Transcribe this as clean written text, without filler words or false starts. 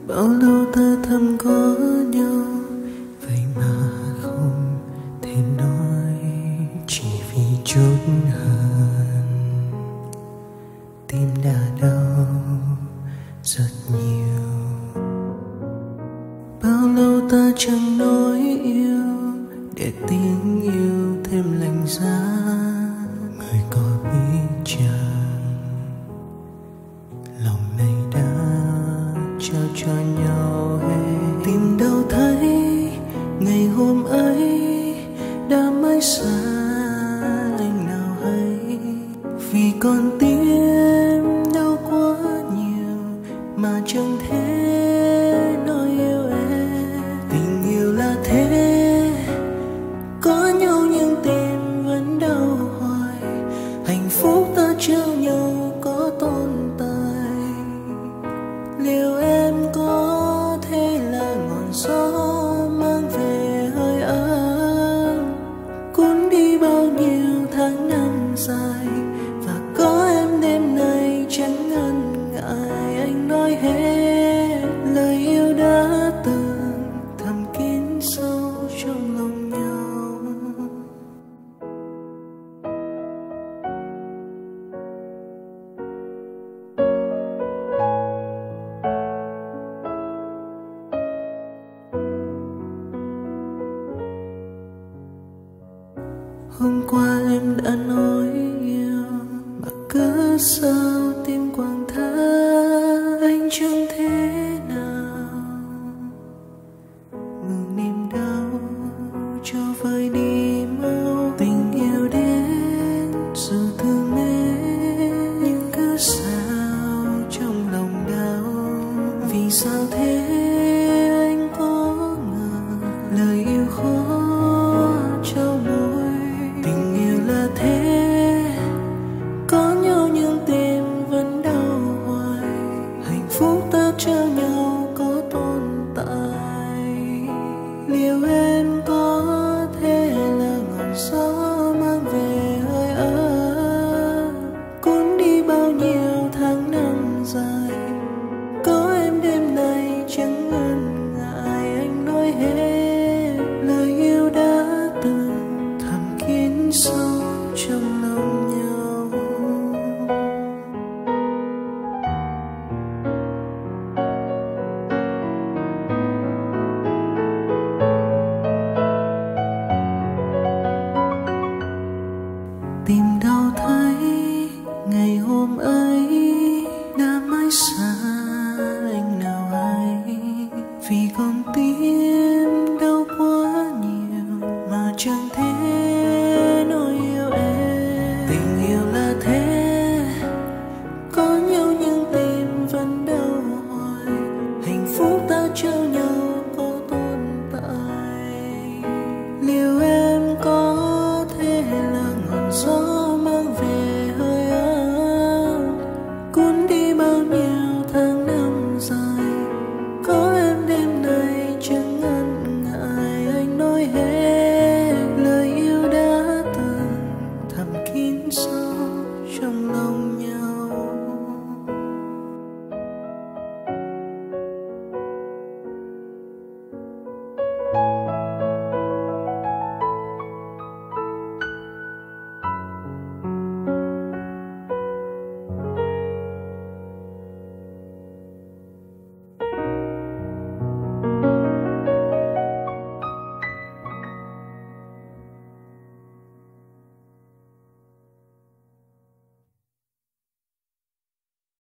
Bao lâu ta thầm có nhau, vậy mà không thể nói. Chỉ vì chút hờn, tim đã đau rất nhiều. Bao lâu ta chẳng nói yêu, để tiếng yêu thêm lạnh giá. Người có biết chăng, lòng này đã trao cho nhau hết. Tìm đâu thấy ngày hôm ấy đã mãi xa, anh nào hay vì con